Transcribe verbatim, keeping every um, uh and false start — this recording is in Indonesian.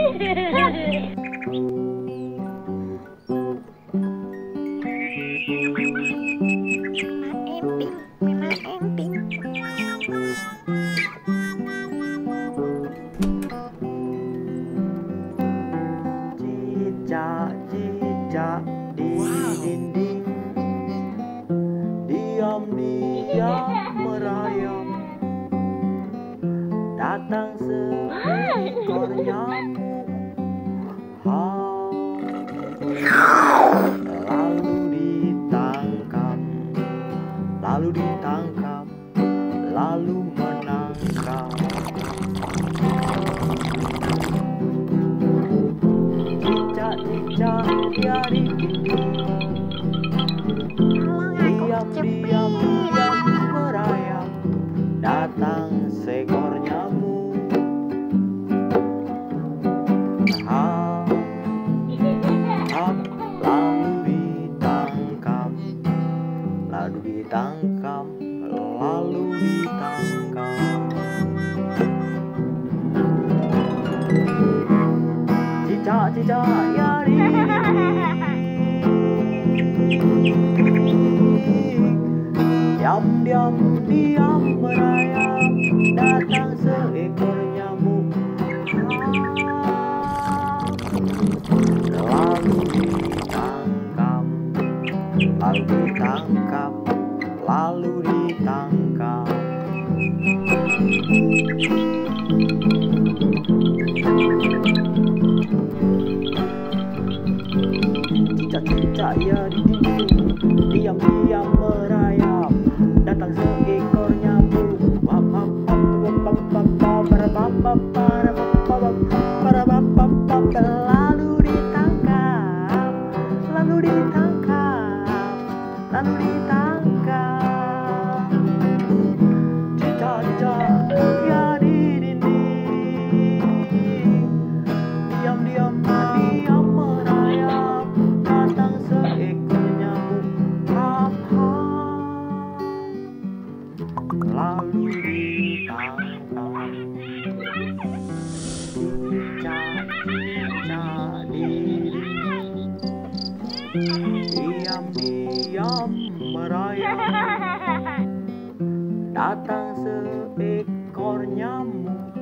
Cicak-cicak di dinding diam-diam merayap. Datang seekor nyamuk, lalu ditangkap, lalu ditangkap, lalu menangkap. Cicak-cicak dia di dinding, diam-diam diam merayap. Datang seekor nyamuk, hap, hap, lalu ditangkap, lalu ditangkap, lalu ditangkap. Cicak-cicak ya di diam-diam diam merayap. Datang seekor nyamuk, lalu ditangkap, lalu ditangkap, lalu ditangkap. Cicak-cicak ya di dinding, diam-diam merayap. Datang seekor nyamuk, wap wap wap wap wap wap para wap wap para wap wap para wap wap wap. Lalu ditangkap, lalu ditangkap, lalu ditangkap. Cicak-cicak ya di dinding, diam-diam diam merayap. Datang seekor nyamuk, hap hap, lalu ditangkap. Cicak-cicak di dinding, diam-diam merayap. Datang seekor nyamuk,